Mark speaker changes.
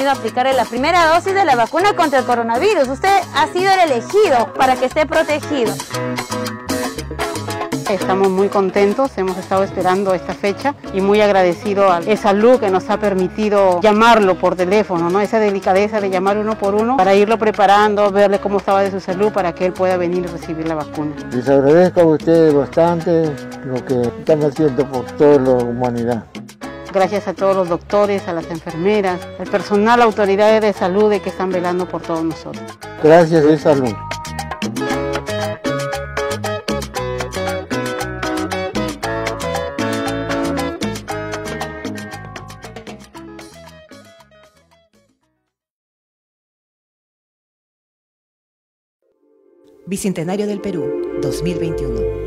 Speaker 1: podido aplicarle la primera dosis de la vacuna contra el coronavirus. Usted ha sido el elegido para que esté protegido.
Speaker 2: Estamos muy contentos, hemos estado esperando esta fecha y muy agradecido a Salud que nos ha permitido llamarlo por teléfono, ¿no? Esa delicadeza de llamar uno por uno para irlo preparando, verle cómo estaba de su salud para que él pueda venir y recibir la vacuna.
Speaker 3: Les agradezco a ustedes bastante lo que están haciendo por toda la humanidad.
Speaker 2: Gracias a todos los doctores, a las enfermeras, al personal, autoridades de salud que están velando por todos nosotros.
Speaker 3: Gracias de Salud.
Speaker 4: Bicentenario del Perú, 2021.